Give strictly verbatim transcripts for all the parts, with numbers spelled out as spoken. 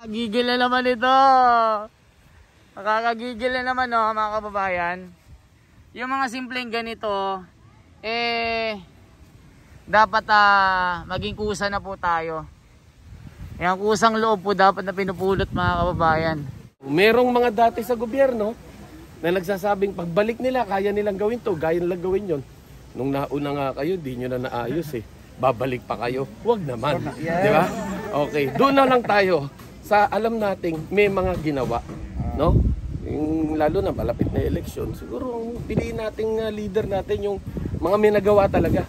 Gigil na naman ito. Nakakagigil na naman, no, mga kababayan. Yung mga simpleng ganito, eh, dapat uh, maging kusa na po tayo. Yung kusang loob po dapat na pinupulot, mga kababayan. Merong mga dati sa gobyerno na nagsasabing pagbalik nila, kaya nilang gawin to, kaya nilang gawin yon. Nung nauna nga kayo, di nyo na naayos eh. Babalik pa kayo. Huwag naman. Yeah. Di ba? Okay. Doon na lang tayo sa alam nating may mga ginawa. No? Yung, lalo na malapit na eleksyon. Siguro piliin nating uh, leader natin yung mga may nagawa talaga.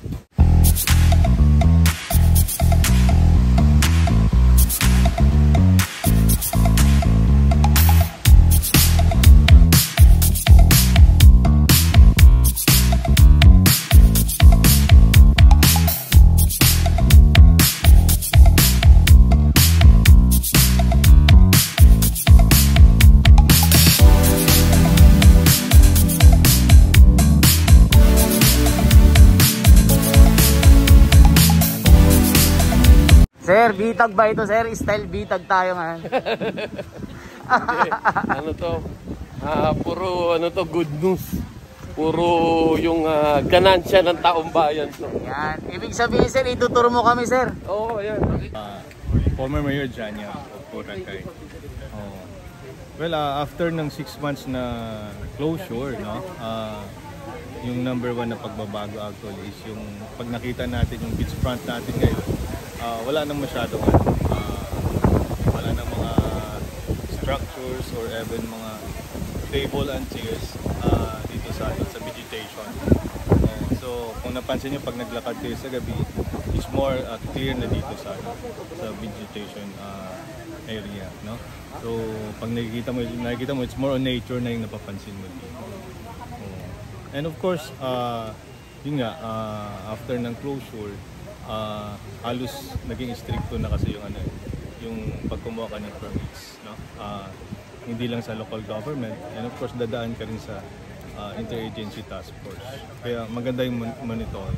Sir, bitag ba ito, sir? Style bitag tayo ngayon. Okay. Ano to? Uh, puro ano to, good news. Puro yung uh, ganansya ng taong bayan to. Yan. Ibig sabihin, sir, ituturo mo kami, sir. Oo, oh, yan. Uh, former Mayor Janya of Boracay. Oh. Well, uh, after ng six months na closure, no? Uh, yung number one na pagbabago actually is yung pag nakita natin yung beachfront natin ngayon. Uh, wala nang masyadong uh, wala nang mga structures or even mga table and chairs uh, dito sa sa vegetation. Uh, so kung napansin niyo pag naglakad kayo sa gabi, it's more uh, clear na dito sa sa vegetation uh, area, no? So pag nakikita mo nakikita mo it's more on nature na yung napapansin mo dito. Uh, and of course, uh, yun nga uh, after ng closure, Uh, halos naging stricto na kasi yung ano yung pagkumuha ka ng permits, no? Uh, hindi lang sa local government, and of course dadaan ka rin sa uh, interagency task force, kaya maganda yung monitoring.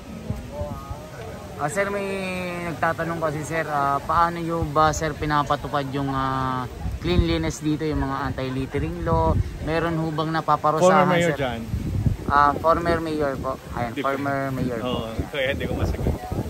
Uh, sir, may nagtatanong kasi, sir, uh, paano yung ba, sir, pinapatupad yung uh, cleanliness dito, yung mga anti-littering law? Meron hubang napaparusahan, former Mayor sir? Jan. Uh, former mayor po. Ayan, former mayor po. Oo, kaya hindi ko masagot.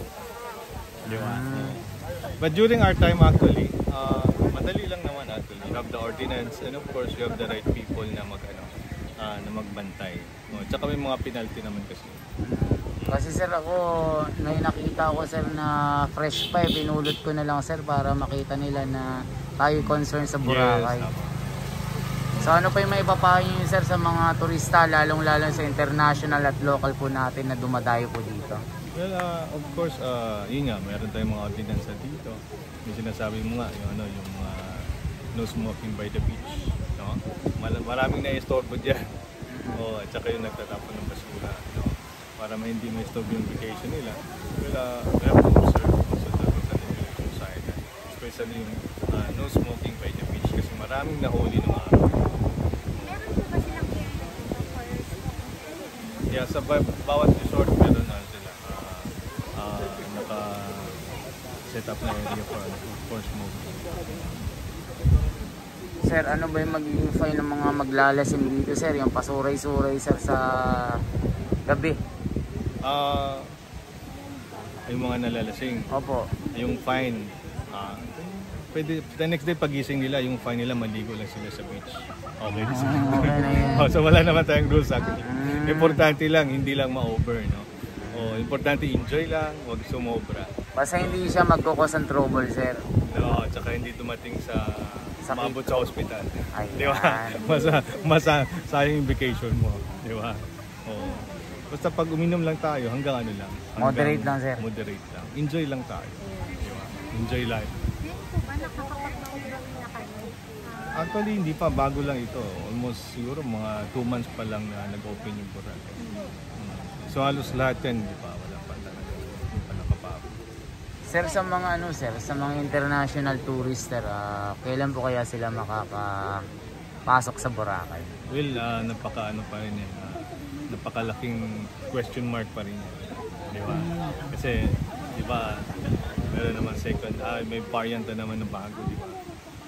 Ah. But during our time actually, uh, madali lang naman actually. You have the ordinance and of course you have the right people na mag ano, uh, na magbantay. No, tsaka may mga penalty naman kasi. Kasi sir, ako may nakita ko, sir, na fresh pa, eh, pinulot ko na lang, sir, para makita nila na tayo concerned sa Boracay. Yes, so ano pa yung may ipapayo nyo, sir, sa mga turista, lalong-lalong sa international at local po natin na dumadayo po dito? Well, uh, of course, uh, yun nga, meron tayong mga ordinance dito. Yung sinasabi mo nga, yung, ano, yung uh, no smoking by the beach. No? Mal maraming na-istorbo dyan. Oh, at saka yung nagtatapon ng basura. No? Para ma hindi ma-istorbo yung vacation nila. Well, uh, we have to observe also the contamination side. Especially yung uh, no smoking by the beach. Kasi maraming nahuli ng araw. Meron po ba silang area for smoking? Yeah, sa bawat resort meron na sila. Uh, naka-set up na area for, for smoking. Sir, ano ba yung magiging fine ng mga maglalasim dito, sir? Yung pasuray-suray, sir, sa gabi? Uh, yung mga nalalasing. Opo. Yung fine, uh, pwede, the next day pagising nila, yung fine nila, maligo lang sila sa beach. Okay. Ah, okay na yun. Oh, so wala naman tayong rules actually. Mm. Importante lang, hindi lang ma-over, no? Oh, importante enjoy lang, wag sumobra. Basta hindi siya magkukos ng trouble, sir. No, tsaka hindi dumating sa maabot sa hospital. Di ba? Masa, masa, sayang yung vacation mo. Di ba? Oh. Basta pag uminom lang tayo, hanggang ano lang. Hanggang moderate lang, sir. Moderate lang. Enjoy lang tayo. Di ba? Enjoy life. Ngayon po ba nakakapag-bawi na kayo? Uh, Actually, hindi pa. Bago lang ito. Almost siguro mga two months pa lang na nag-open yung Boracay. So halos lahat yan, di pa, wala pa talaga, hindi pa nakabago. Sir, sa mga ano, sir, sa mga international tourister, uh, kailan po kaya sila makakapasok sa Boracay? Well, uh, napaka ano pa rin yan, uh, napakalaking question mark pa rin yan, di ba? Kasi, di ba, meron naman second, ah, may variant na naman na bago, di ba?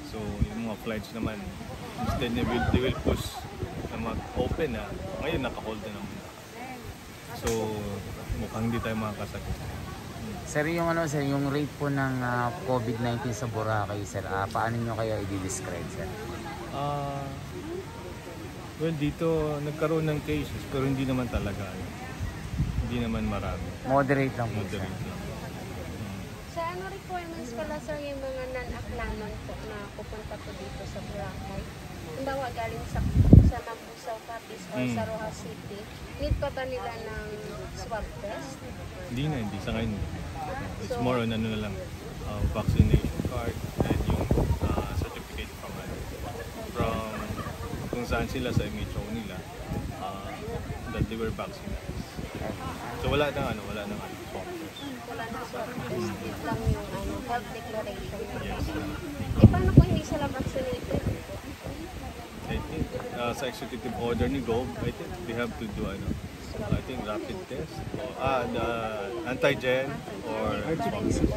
mga flights naman, instead they will, they will push na mag-open na. Ngayon, naka-hold na naman. So, mukhang hindi tayo makakasagot. Sir, yung ano sir, yung rate po ng uh, COVID nineteen sa Boracay sir, uh, paano nyo kaya i-describe sir? Ah, uh, well, dito nagkaroon ng cases pero hindi naman talaga. Hindi naman marami. Moderate lang po. Moderate sir. lang. Sa ano requirements pala sir yung mga non-aklanon po na pupunta po dito sa Boracay? Halimbawa galing sa sa Mabusaw, Capiz or Mm. sa Rojas City, need pa ba nila ng swab test? Hindi na, hindi sa ngayon. It's So, more on ano na lang, uh, vaccination card and yung uh, certificate from ano, from kung saan sila sa M H O nila uh, that they were vaccinated. So wala na ano, wala na ano, swab test. wala na swab test, yun lang yung ano, health declaration. Yes. Eh paano kung hindi sila vaccinated? I think uh, sa executive order ni Gov, I think they have to do ano, I think rapid test or ah, the antigen or swab test.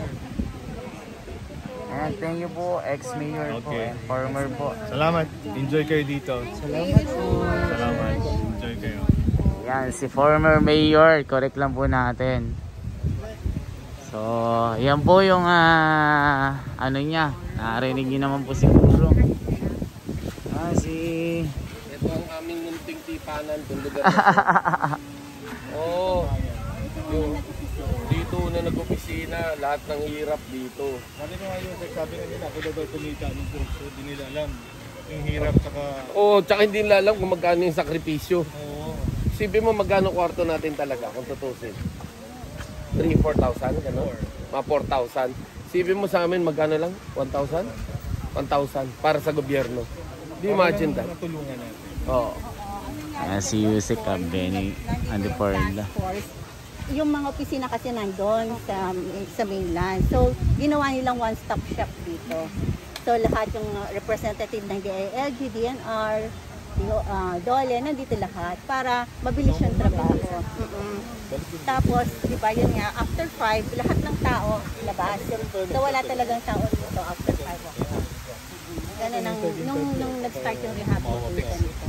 And thank you po, ex-mayor po Okay. and former po. Salamat. Enjoy kayo dito. Salamat po. Salamat. Enjoy kayo. Yan, si former mayor, correct lang po natin. So, yan po yung ah, ano niya, narinig niyo naman po siguro. Ah, si... Ito ang aming munting tipanan kung lugar na Oo. Yung dito na nag-opisina, lahat ng hirap dito. Sabi ko nga yung sabi nga nila, ako daw daw kumita ng kurso, hindi nila alam yung hirap saka... Oo, tsaka hindi nila alam kung magkano yung sakripisyo. Oo. Isipin mo magkano kwarto natin talaga kung tutusin. three, four thousand, gano'n? Mga four thousand. Isipin mo sa amin magkano lang? one thousand? one thousand para sa gobyerno. Di imagine that. Natulungan natin. Oo. Ayan, si Yusek uh, Benny Andeporla. Yung mga opisina kasi nandun sa, sa mainland. So, ginawa nilang one-stop shop dito. So, lahat yung representative ng D I L G, D N R, uh, DOLE, nandito lahat para mabilis yung trabaho. Mm-mm. Tapos, di ba yun nga, after five, lahat ng tao labas. So, wala talagang tao dito after five o'clock. Ganun ang, nung, nung nag-start yung rehabilitation nito.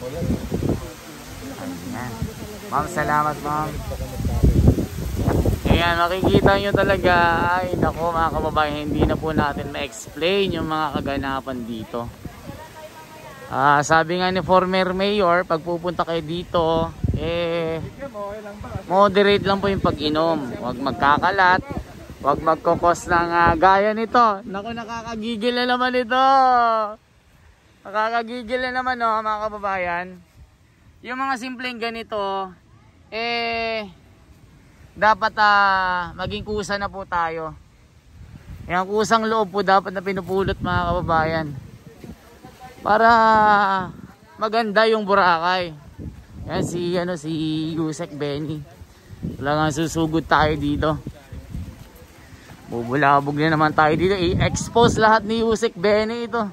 Ayan. Ma'am, salamat ma'am. Ayan, makikita nyo talaga, ay nako mga kababayan, hindi na po natin ma-explain yung mga kaganapan dito. Ah, sabi nga ni former mayor, pag pupunta kayo dito, eh, moderate lang po yung pag-inom. Huwag magkakalat, huwag magkukos ng uh, gaya nito. Naku, nakakagigil na naman ito. Nakakagigil na naman no, mga kababayan. Yung mga simpleng ganito, eh, dapat uh, maging kusa na po tayo. Yung kusang loob po dapat na pinupulot mga kababayan. Para maganda yung Boracay. Yan si, ano, si Yusek Benny. Talagang susugod tayo dito. Bubulabog na naman tayo dito. I-expose lahat ni Yusek Benny ito.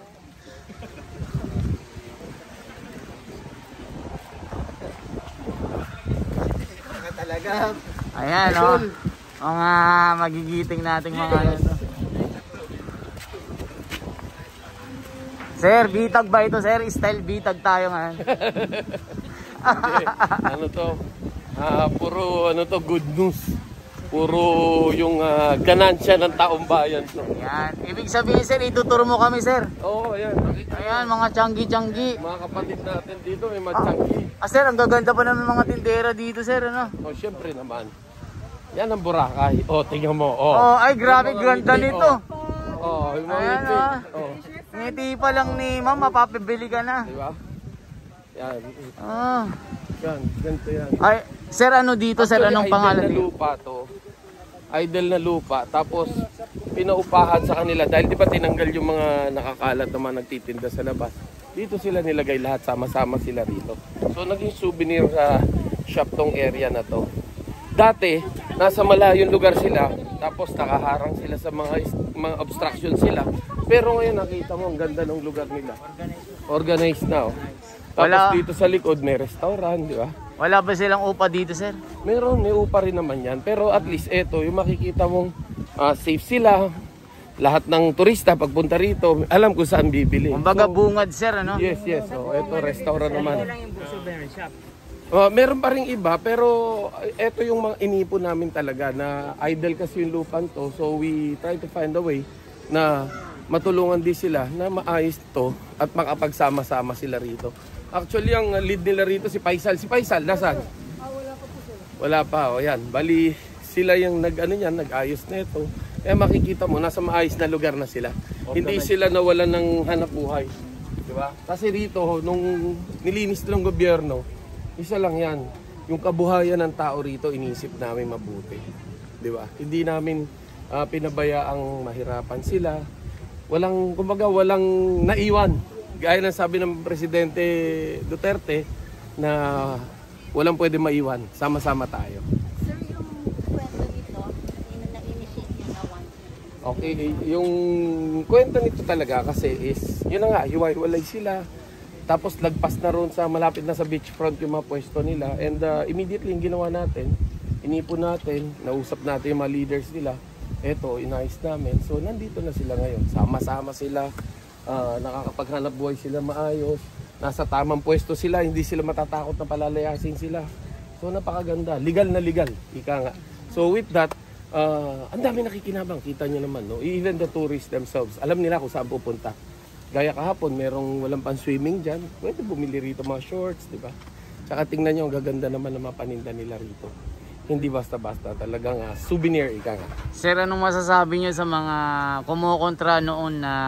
Talaga. Ayan o. Oh, mga magigiting nating mga ano ito. Sir, bitag ba ito sir? Style bitag tayo ngayon. Ano to? Ah, puro ano to, good news. Puro yung uh, ganansya ng taong bayan to. Ayan. Ibig sabihin sir, ituturo mo kami sir. Oo, ayan. Ayan, mga tiyanggi-tiyanggi. Mga kapatid natin dito may matiyanggi. Ah sir, ang gaganda pa naman mga tindera dito sir, ano? Oh, syempre naman. Yan ang Boracay. Oh, tingnan mo. Oh, Oh, ay grabe, Yung mga ganda ngiti, nito. Oh, oh yung mga Ayan ngiti. oh. Oh, Ngiti pa lang ni ma'am, mapapabili ka na. di ba? Yan. Oh. Yan, ganito yan. Ay, sir, ano dito sir? Actually, Anong pangalan idle na dito? lupa to. Idle na lupa. Tapos, pinaupahan sa kanila. Dahil di ba tinanggal yung mga nakakalat na mga nagtitinda sa labas. Dito sila nilagay lahat. Sama-sama sila rito. So, naging souvenir sa shop tong area na to. Dati, nasa malayong lugar sila. Tapos, nakaharang sila sa mga, mga obstruction sila. Pero ngayon, nakita mo, ang ganda ng lugar nila. Organized na, oh. Tapos Wala. dito sa likod, may restaurant, di ba? Wala ba silang upa dito sir? Meron, may upa rin naman yan. Pero at least eto, yung makikita mong uh, safe sila. lahat ng turista pagpunta rito, alam kung saan bibili. Kumbaga So, bungad sir, ano? yes, yes. So, ito, restaurant naman. Uh, meron pa ring iba, pero ito yung mga inipon namin talaga na idle kasi yung lupan to. So, we try to find a way na matulungan din sila na maayos to at makapagsama-sama sila rito. Actually, ang lead nila rito si Faisal. Si Faisal, nasaan? Wala pa, o yan. Bali, sila yung nag-ano yan, nag-ayos na ito. Kaya makikita mo, nasa maayos na lugar na sila. Hindi sila nawalan ng hanap buhay. Diba? Kasi rito, nung nilinis ng gobyerno, isa lang yan. Yung kabuhayan ng tao rito, inisip namin mabuti. Diba? Hindi namin uh, pinabayaang mahirapan sila. Walang, kumbaga, walang naiwan. Gaya ng sabi ng Presidente Duterte na walang pwede maiwan. Sama-sama tayo. Sir, yung kwento nito, yun na na-initiate yun na one. Okay, yung kwento nito talaga kasi is, yun na nga, hiwa-hiwalay sila. Tapos lagpas na ron sa malapit na sa beachfront yung mga pwesto nila. And uh, immediately yung ginawa natin, inipon natin, nausap natin yung mga leaders nila. Eto, inayos namin. So nandito na sila ngayon. Sama-sama sila, uh, nakakapaghanap buhay sila maayos. Nasa tamang pwesto sila, hindi sila matatakot na palalayasin sila. So napakaganda, legal na legal, ika nga. So with that, uh, ang dami nakikinabang, kita nyo naman, no? Even the tourists themselves, alam nila kung saan pupunta. Gaya kahapon, merong walang pan-swimming dyan, pwede bumili rito mga shorts, di ba? Tsaka tingnan nyo, ang gaganda naman ng mga paninda nila rito. Hindi basta-basta, talagang uh, souvenir, ika nga. Sir, anong masasabi nyo sa mga kumukontra noon na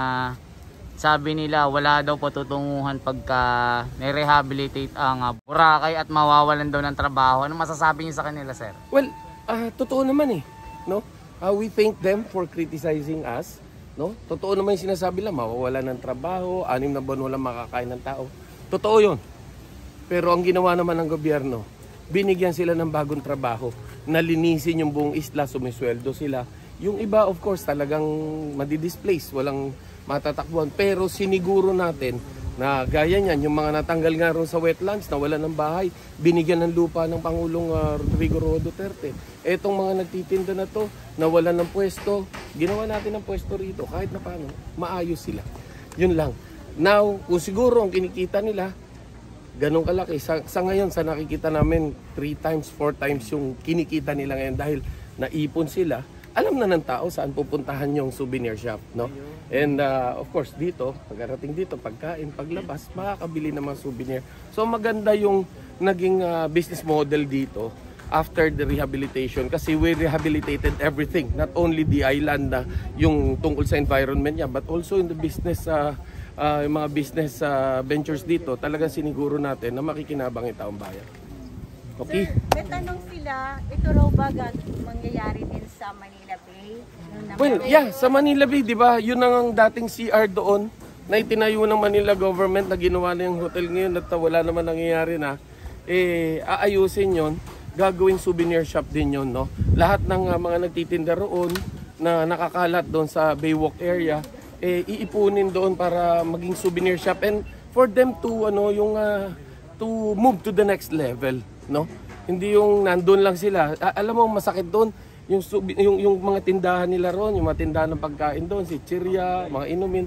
sabi nila wala daw patutunguhan pagka nirehabilitate ang uh, Boracay at mawawalan daw ng trabaho? Anong masasabi niyo sa kanila, sir? Well, uh, totoo naman eh, no? Uh, we thank them for criticizing us, no? Totoo naman yung sinasabi lang, mawawalan ng trabaho, anim na buwan walang makakain ng tao. Totoo yun. Pero ang ginawa naman ng gobyerno, binigyan sila ng bagong trabaho, nalinisin yung buong isla, sumisweldo sila. Yung iba, of course, talagang madidisplace, walang matatakbuhan. Pero siniguro natin na gaya niyan, yung mga natanggal nga ron sa wetlands, na wala ng bahay, binigyan ng lupa ng Pangulong uh, Rodrigo Roa Duterte. Etong mga nagtitinda na to, nawalan ng pwesto, ginawa natin ng pwesto rito, kahit na paano, maayos sila. Yun lang. Now, kung siguro ang kinikita nila, ganun kalaki. Sa, sa ngayon, sa nakikita namin, three times, four times yung kinikita nila ngayon dahil naipon sila, alam na ng tao saan pupuntahan yung souvenir shop, no? And uh, of course dito, pagkarating dito, pagkain, paglabas, makakabili ng mga souvenir. So maganda yung naging uh, business model dito after the rehabilitation kasi we rehabilitated everything, not only the island na uh, yung tungkol sa environment niya, but also in the business, uh, uh, yung mga business uh, ventures dito, talagang siniguro natin na makikinabang yung taong bayan. Okay? Sir, may tanong sila, ito raw ba gag- mangyayari din sa Manila Bay? Well, yeah, sa Manila Bay, di ba? Yun ang dating C R doon na itinayo ng Manila government na ginawa na yung hotel ngayon at wala naman nangyayari na. Eh, aayusin yon, gagawing souvenir shop din yon, no? Lahat ng uh, mga nagtitinda roon na nakakalat doon sa Baywalk area, eh, iipunin doon para maging souvenir shop and for them to, ano, yung, uh, to move to the next level, no? Hindi yung nandun lang sila. A- alam mo, masakit doon. Yung, yung, yung mga tindahan nila ron, yung mga tindahan ng pagkain doon, si Chiria, mga inumin,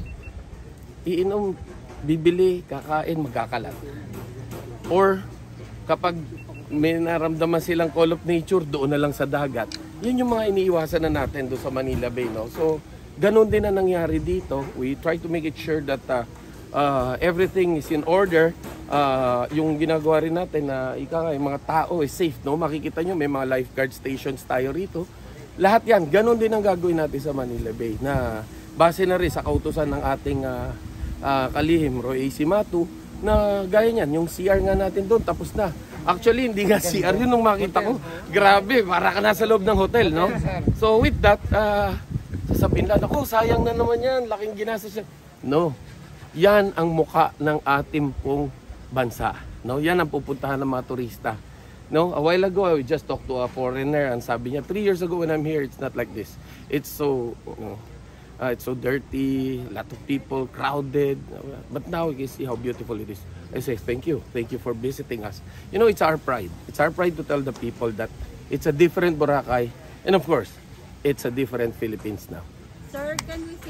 iinom, bibili, kakain, magkakalat. Or kapag may naramdaman silang call of nature, doon na lang sa dagat. Yun yung mga iniiwasan na natin doon sa Manila Bay, no? So, ganun din na nangyari dito. We try to make it sure that uh, uh, everything is in order. Uh, yung ginagawa rin natin na uh, ika nga, yung mga tao is safe, no? Makikita nyo may mga lifeguard stations tayo rito. Lahat yan, ganun din ang gagawin natin sa Manila Bay na base na rin sa kautusan ng ating uh, uh, kalihim Roy A. Simatu na gaya niyan, yung C R nga natin doon tapos na. Actually hindi nga C R yun nung makita ko, grabe, para ka nasa loob ng hotel, no? So with that, uh, sasabihin lang ako, sayang na naman yan, laking ginastos yan. No, yan ang muka ng ating pong bansa, no? Yan ang pupuntahan ng mga turista, no? A while ago I just talked to a foreigner and sabi niya, three years ago when I'm here it's not like this. It's so, you know, uh, it's so dirty, a lot of people, crowded, but now you can see how beautiful it is. I say thank you, thank you for visiting us. You know, it's our pride. It's our pride to tell the people that it's a different Boracay, and of course, it's a different Philippines now. Sir, can we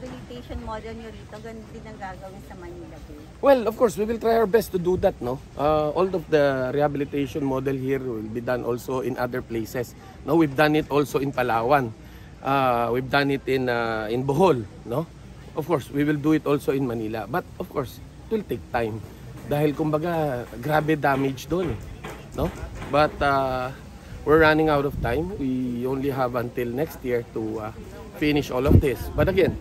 rehabilitation model nyo rito, ganun din ang gagawin sa Manila Bay? Well, of course, we will try our best to do that, no? Uh, all of the rehabilitation model here will be done also in other places. No, we've done it also in Palawan. Uh, we've done it in uh, in Bohol, no? Of course, we will do it also in Manila. But of course, it will take time. Dahil kumbaga, grabe damage doon, eh, no? But uh, we're running out of time. We only have until next year to uh, finish all of this. But again,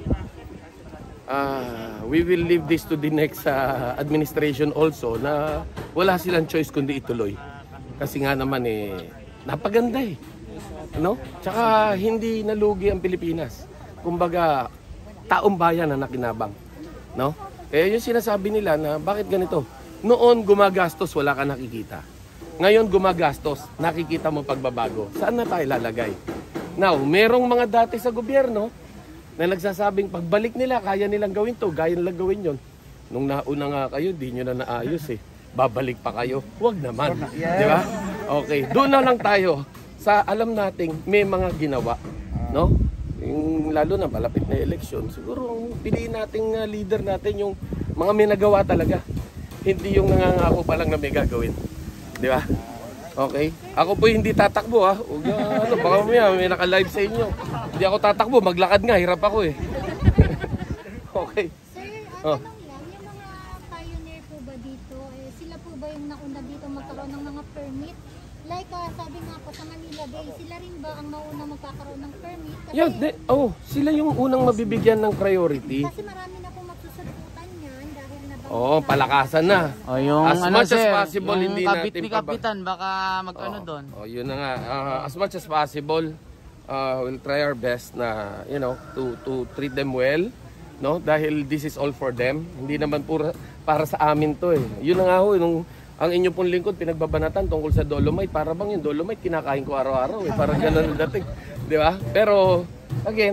uh, we will leave this to the next uh, administration also na wala silang choice kundi ituloy. Kasi nga naman eh, napaganda eh. No? Tsaka hindi nalugi ang Pilipinas. Kumbaga, taong bayan na nakinabang. No? Eh yung sinasabi nila na bakit ganito? Noon gumagastos, wala ka nakikita. Ngayon gumagastos, nakikita mo pagbabago. Saan na tayo lalagay? Now, merong mga dati sa gobyerno na nagsasabing pagbalik nila, kaya nilang gawin to, kaya nilang gawin yon. Nung nauna nga kayo, di nyo na naayos eh. Babalik pa kayo. Huwag naman. Di ba? Okay, doon na lang tayo sa alam nating may mga ginawa. No? Yung, lalo na malapit na eleksyon, siguro piliin nating uh, leader natin yung mga may nagawa talaga. Hindi yung nangangako pa lang na may gagawin. Di ba? Okay? Ako po hindi tatakbo ha. Huwag na, ano, baka mamaya may naka-live sa inyo. Hindi ako tatakbo, maglakad nga, hirap ako eh. Okay. Sir, ang Oh. tanong lang, yung mga pioneer po ba dito, eh, sila po ba yung nauna dito magkaroon ng mga permit? Like, uh, sabi nga po sa Manila Bay, sila rin ba ang mauna magkakaroon ng permit? Kasi, Yeah, de, oh, sila yung unang mabibigyan ng priority. kasi marami na po magsusulputan yan dahil na Oh, palakasan na. O yung As ano much as sir, possible, yung hindi kabit natin ni paba- Kapitan, baka mag-ano Oh, doon. oh, yun na nga. Uh, as much as possible, uh, we'll try our best na, you know, to to treat them well, no? Dahil this is all for them. Hindi naman pura para sa amin to eh. Yun na nga ho, nung ang inyo pong lingkod pinagbabanatan tungkol sa Dolomite, para bang yung Dolomite kinakain ko araw-araw eh. Parang ganun ang dating, di ba? Pero again,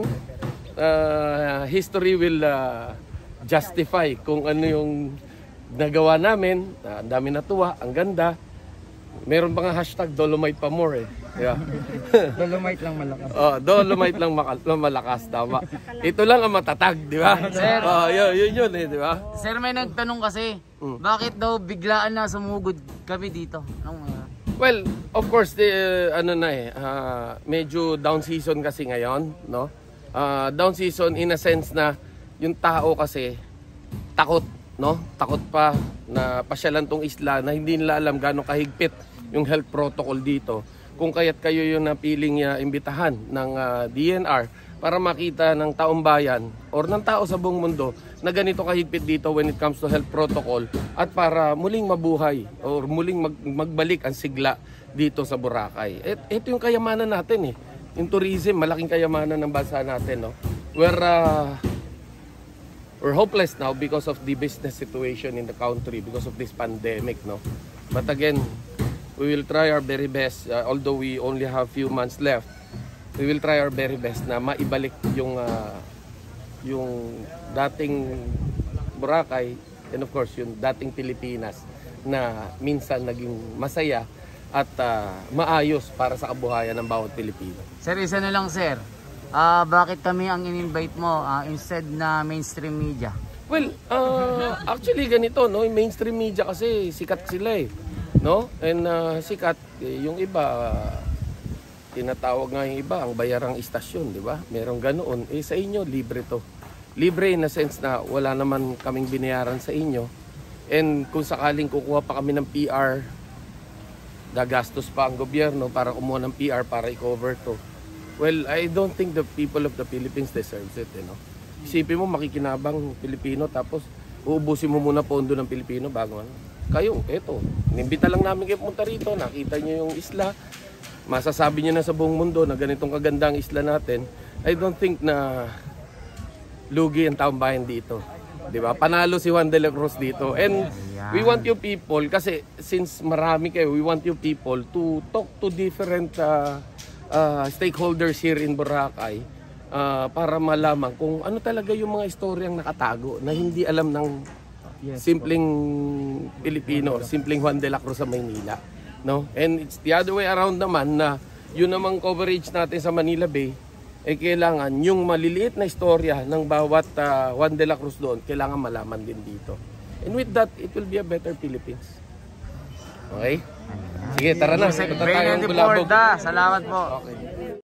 uh, history will uh, justify kung ano yung nagawa namin. Uh, ang dami natuwa, ang ganda. Meron pa nga hashtag Dolomite pa more eh. Yeah. Dolomite lang malakas. Oh, Dolomite lang makal- malakas, tama. Ito lang ang matatag, di ba? Sir. Oh, yun, yun, yun eh, di ba? Sir, may nagtanong kasi, Mm. bakit daw biglaan na sumugod kami dito? Anong, uh, Well, of course, the, uh, ano na eh, uh, medyo down season kasi ngayon, no? Uh, down season in a sense na yung tao kasi takot, no? Takot pa na pasyalan tong isla na hindi nila alam gaano kahigpit yung health protocol dito. Kung kaya't kayo yung napiling uh, imbitahan ng uh, D N R para makita ng taong bayan or ng tao sa buong mundo na ganito kahigpit dito when it comes to health protocol at para muling mabuhay or muling mag magbalik ang sigla dito sa Boracay. Et, ito yung kayamanan natin eh. Yung tourism, malaking kayamanan ng bansa natin, no? We're, uh, we're hopeless now because of the business situation in the country because of this pandemic, no? But again, we will try our very best, uh, although we only have few months left, we will try our very best na maibalik yung uh, yung dating Boracay and of course yung dating Pilipinas na minsan naging masaya at uh, maayos para sa kabuhayan ng bawat Pilipino. Sir, isa na lang sir. Ah, bakit kami ang in-invite mo ah, instead na mainstream media? Well, uh, actually ganito, no, yung mainstream media kasi sikat sila eh, no? And uh, sikat eh, yung iba uh, tinatawag nga yung iba ang bayarang istasyon, di ba? Merong ganoon. Eh sa inyo libre to. Libre in a sense na wala naman kaming binayaran sa inyo. And kung sakaling kukuha pa kami ng P R, gagastos pa ang gobyerno para kumuha ng P R para i-cover to. Well, I don't think the people of the Philippines deserves it, you know. Isipin mo makikinabang Pilipino tapos uubusin mo muna pondo ng Pilipino bago ano. Kayo, eto, inimbita lang namin kayo pumunta rito, nakita nyo yung isla, masasabi nyo na sa buong mundo na ganitong kaganda ang isla natin. I don't think na lugi ang taong bayan dito. Di ba? Panalo si Juan de la Cruz dito. And we want you people, kasi since marami kayo, we want you people to talk to different uh, uh, stakeholders here in Boracay uh, para malaman kung ano talaga yung mga istoryang nakatago na hindi alam ng simpleng Pilipino, simpleng Juan de la Cruz sa Maynila. No? And it's the other way around naman na yun namang coverage natin sa Manila Bay, eh kailangan yung maliliit na istorya ng bawat uh, Juan de la Cruz doon, kailangan malaman din dito. And with that, it will be a better Philippines. Okay? Sige, tara na. Jose Punta tayong Benedict Bulabog. Porda, salamat po. Okay.